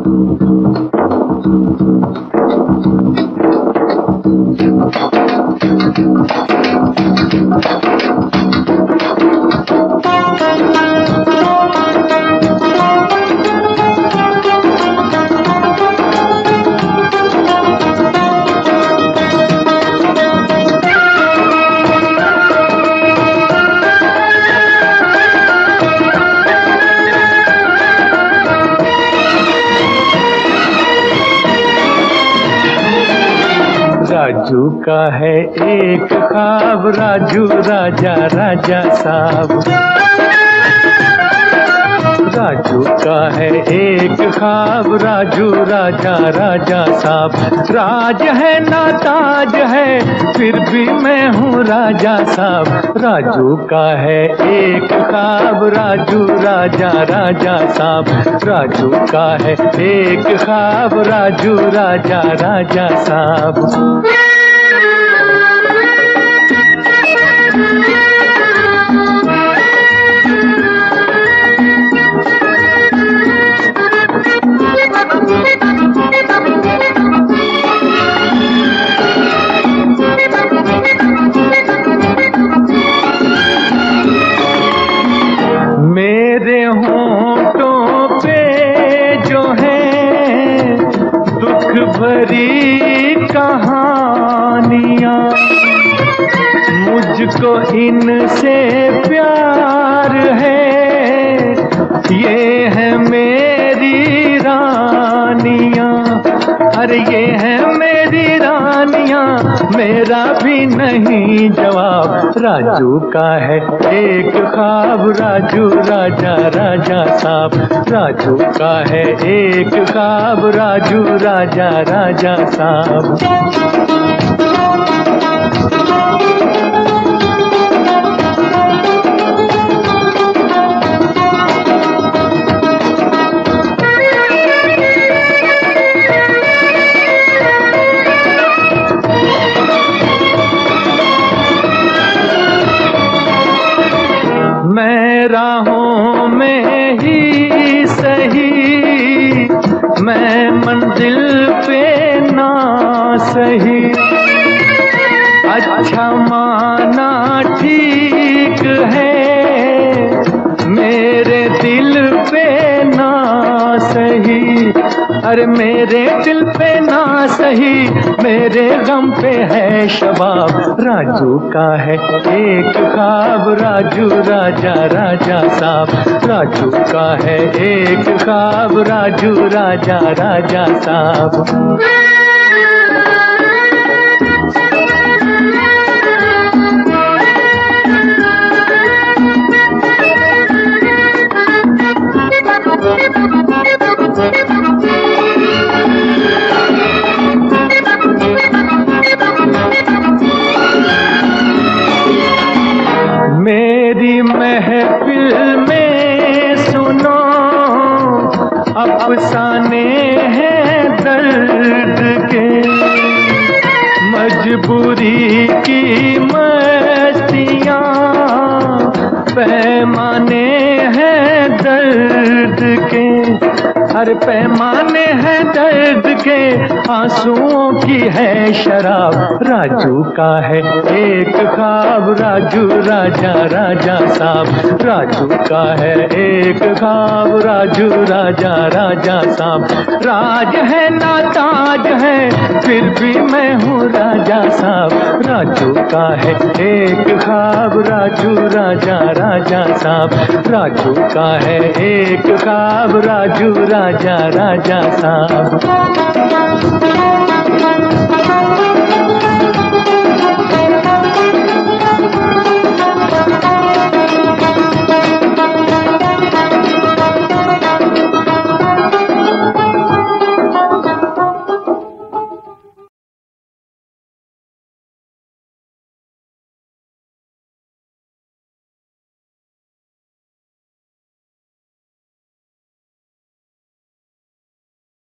राजू का है एक ख्वाब, राजू राजा राजा साहब। राजू का है एक ख्वाब, राजू राजा राजा साहब। राज है ना ताज है, फिर भी मैं हूँ राजा साहब। राजू का है एक ख्वाब, राजू राजा राजा साहब। राजू का है एक ख्वाब, राजू राजा राजा साहब। मेरे होंठों पे जो है दुख भरी कहानियाँ, मुझको इनसे प्यार है, ये है मेरी रानियाँ। अरे ये है मेरी रानियाँ, मेरा भी नहीं जवाब। राजू का है एक ख्वाब, राजू राजा राजा साहब। राजू का है एक ख्वाब, राजू राजा राजा साहब। मैं राहों में ही सही, मैं मंजिल पे ना सही। अच्छा माना ठीक है, मेरे दिल पे ना सही। अरे मेरे दिल पे ना सही, मेरे गम पे है शबाब। राजू का है एक ख्वाब, राजू राजा राजा साहब। राजू का है एक ख्वाब, राजू राजा राजा साहब। मेरी महफिल में सुनो अफसाने हैं दर्द के, मजबूरी की मस्तियाँ पैमाने हैं दर्द के। हर पैमाने हैं दर्द के, आंसुओं की है शराब। राजू का है एक ख्वाब, राजू राजा राजा साहब। राजू का है एक ख्वाब, राजू राजा राजा साहब। राज है ना ताज है, फिर भी मैं हूँ राजा साहब। राजू का है एक ख्वाब, राजू राजा राजा साहब। राजू का है एक ख्वाब, राजू राजा राजा साहब।